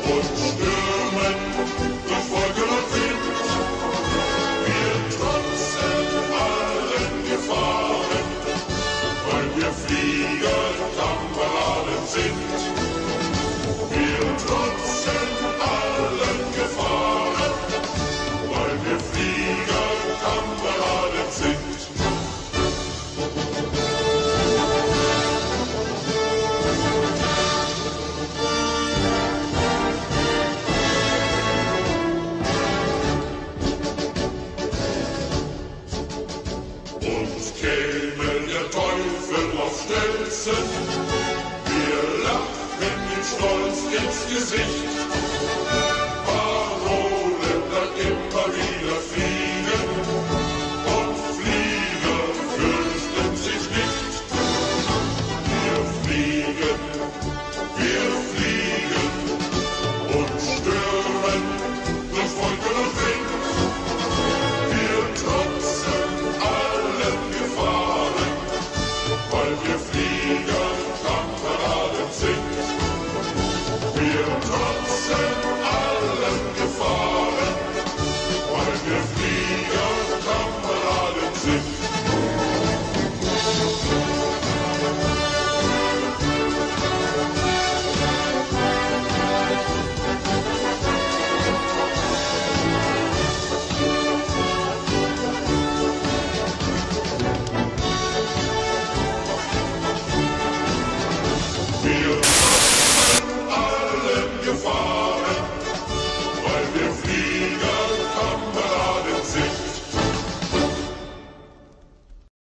und stürmen durch Wolken und Wind. Wir trotzen allen Gefahren, weil wir Fliegerkameraden sind. Wir trotzen allen Gefahren, weil wir Fliegerkameraden sind. Uns käme der Teufel auf Stelzen, wir lachen mit Stolz ins Gesicht. Parolen dann immer wieder fliegen und Flieger fürchten sich nicht. Wir fliegen und stürmen durch Wolken